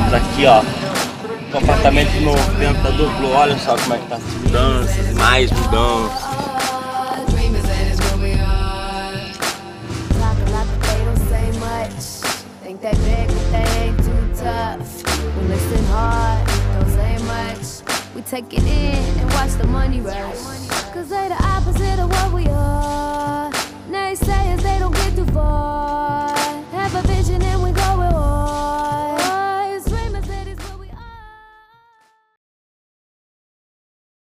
Estamos aqui, ó, com o apartamento novo, venta duplo. Olha só como é que tá as mudanças, mais mudanças. Take it in and watch the money rush. Cause they the opposite of what we are.